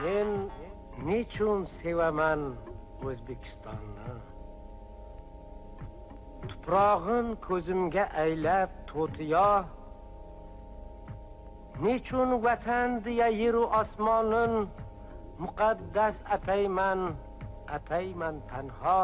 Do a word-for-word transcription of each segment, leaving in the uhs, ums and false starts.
Men nechun sevaman O'zbekistonni? Tuprog'in ko'zimga aylab to'tiyo. Nechun vatan deya yeru osmonin muqaddas atayman, atayman tanho.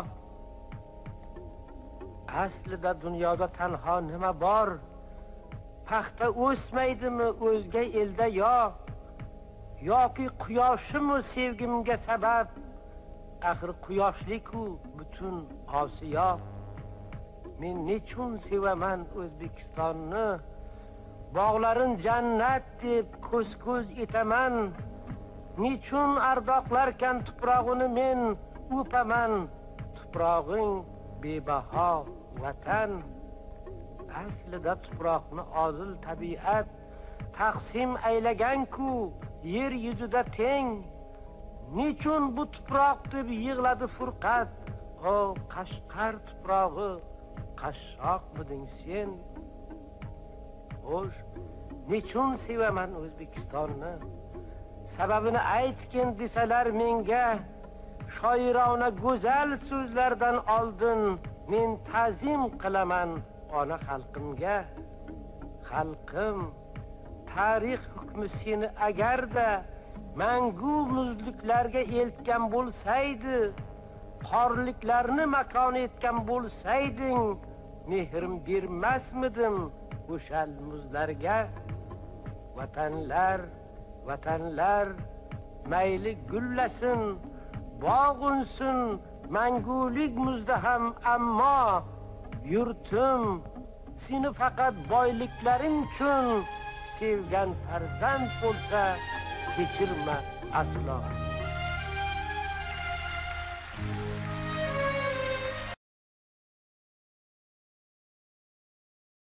Aslida dunyoda tanho nima bor? Paxta o'smaydimi o'zga elda yo? Yoki quyoshimi sevgimga sabab? Axir quyoshli-ku butun Osiyo. Men nechun sevaman O'zbekistonni? Bog'larin jannat deb ko'z-ko'z etaman. Nechun ardoqlarkan tuprog'ini men o'paman. Tuprog'ing bebaho vatan. Aslida tuproqni odil tabiat taqsim aylagan-ku yer yuzida teng. Nechun bu tuproq deb yig'ladi furqat? O Qashqar tuprog'i, qashshoqmiding sen? Xo'sh, nechun sevaman O'zbekistonni? Sababini aytgin desalar menga, shoirona go'zal so'zlardan oldin men ta'zim qilaman ona xalqimga. Xalqim, tarix hukmi seni agarda mangu muzliklarga eltgan bo'lsaydi, qorliklarni makon etgan bo'lsayding, mehrim bermasmidim o'sha muzlarga? Vatanlar, vatanlar mayli gullasin, bog' unsin mangulik muzda ham, ammo yurtim, seni faqat boyliklaring uchun sevgan farzand bo'lsa kechirma aslo.